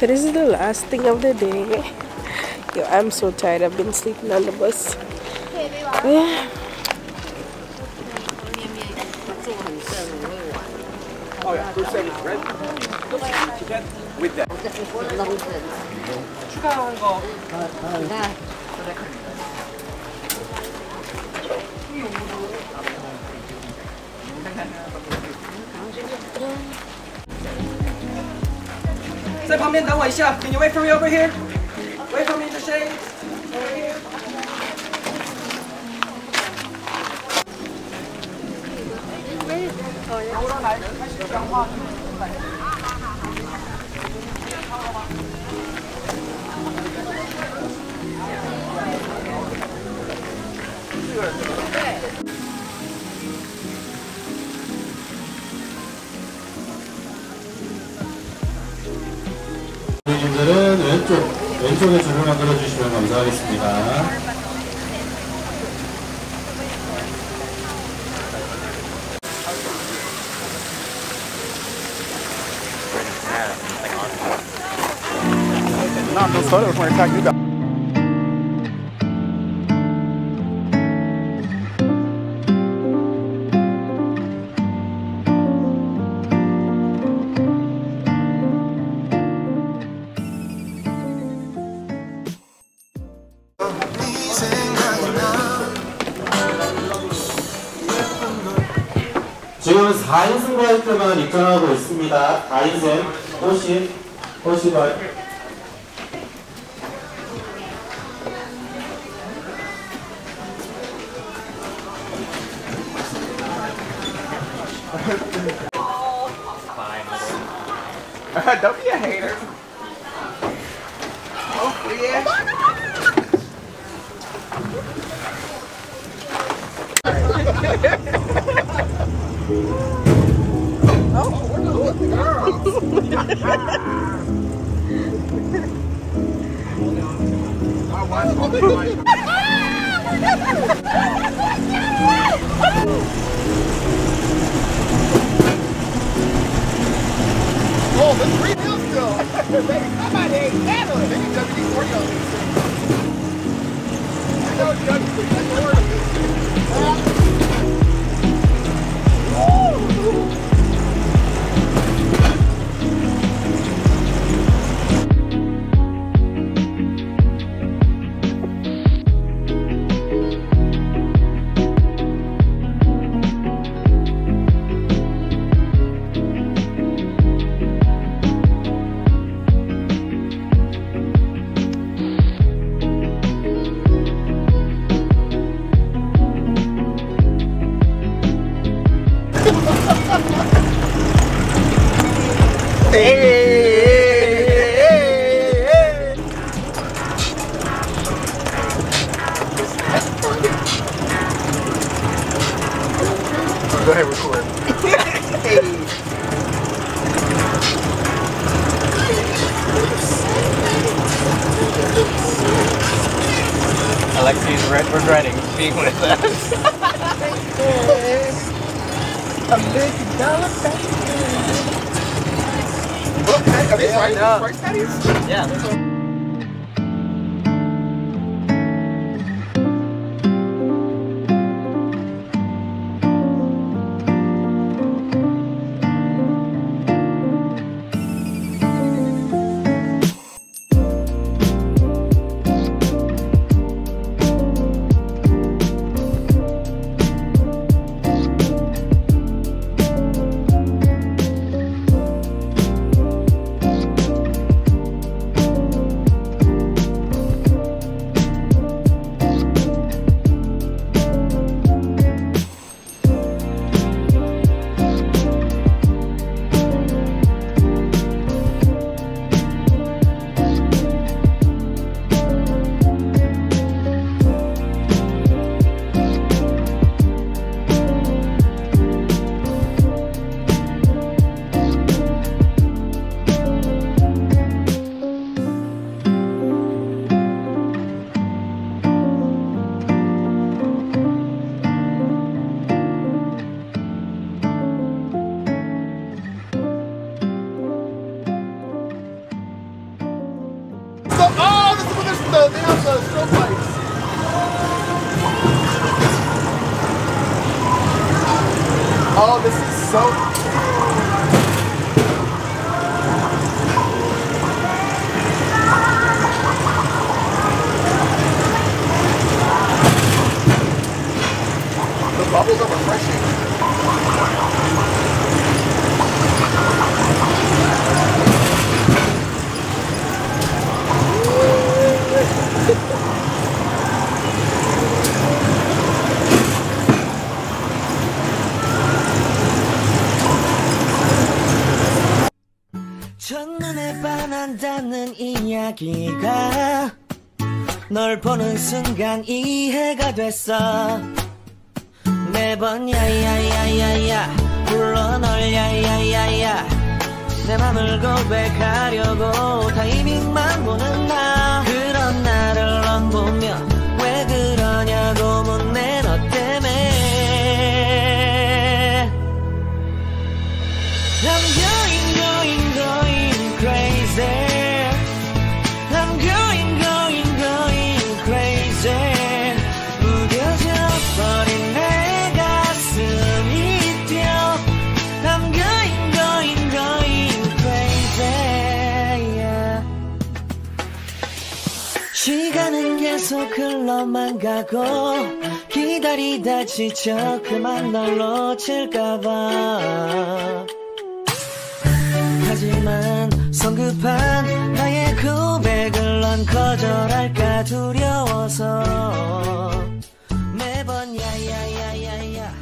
This is the last thing of the day. Yo, I'm so tired. I've been sleeping on the bus. Yeah. Oh yeah, first service red. With that. 추가한 거.在旁边等我一下。Can you wait for me over here? Wait for me to shave. Over here. 분들은 왼쪽에 줄을 만들어 주시면 감사하겠습니다. Not those photos weren't talking about. 지금 4인승 바이크만 입장하고 있습니다. 4인승 호시 바이크. Don't be a hater. Oh, yeah. Oh, we're gonna look the oh, that's 3 deals still. I might ain't handle it. They need WD-40 on these things. I know WD-40. Go ahead, record. Alexi's regretting being with us. $1 million okay, are these rice patties? Yeah. Oh, this is so... The bubbles are refreshing. 첫눈에 반한다는 이야기가 널 보는 순간 이해가 됐어. 매번 야야야야야 불러 널 야야야야 내 맘을 고백하려고 타이밍만 보는 나. 그런 나를 넌 보며 왜 그러냐고 묻네 너 때문에. I'm going crazy. I'm going crazy. 무뎌져 버린 내 가슴이 뛰어. I'm going crazy. Yeah. 시간은 계속 흘러만 가고 기다리다 지쳐 그만 널 놓칠까봐. 하지만 성급한 나의 고백을 넌 거절할까 두려워서 매번 야야야야야.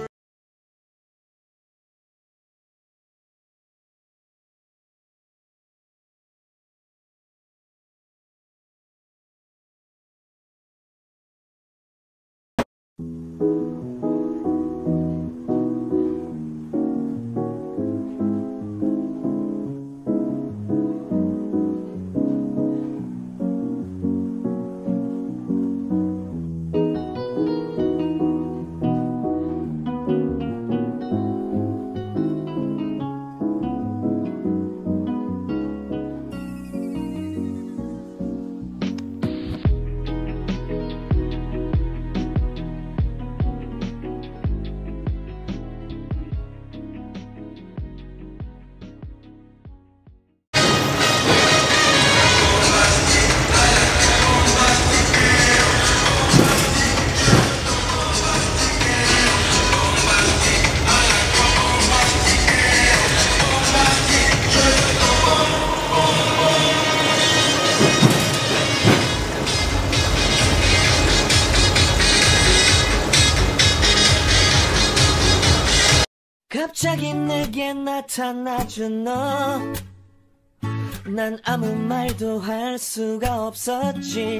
갑자기 내게 나타나준 너. 난 아무 말도 할 수가 없었지.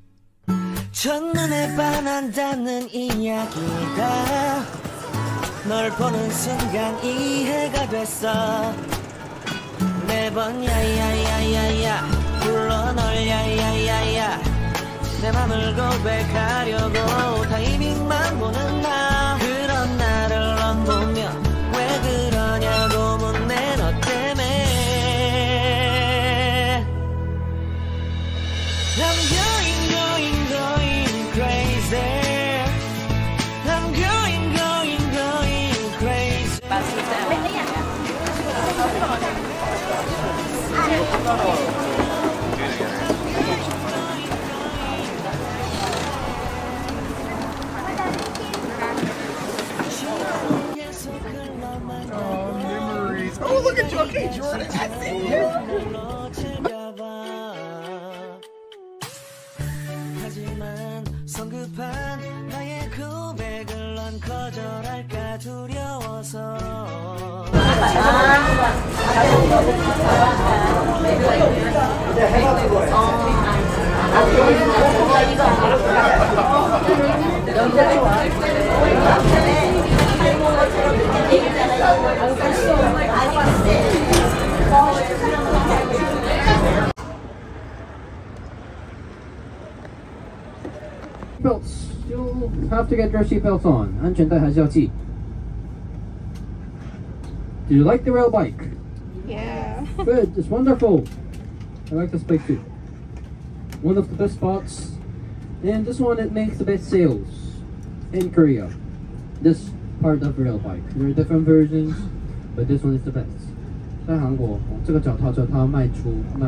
첫눈에 반한다는 이야기가 널 보는 순간 이해가 됐어. 매번 야야야야야 불러 널 야야야야 내 맘을 고백하려고 타이밍만 보는 나. 그런 나를 넌 보며 왜 그러냐고 묻네 너 때문에. I'm going crazy. I'm going crazy. Memories. Oh, look at you. Okay, Jordan. I see you. 하지만 성급한 나의 고백을 넌 거절할까 두려워서 Belts. You'll have to get your seatbelts on. 安全带还是要系. Did you like the rail bike? Yeah. Good. It's wonderful. I like this bike too. One of the best spots. And this one, it makes the best sales in Korea. This part of rail bike. There are different versions, but this one is the best. 在韩国，这个脚踏车它卖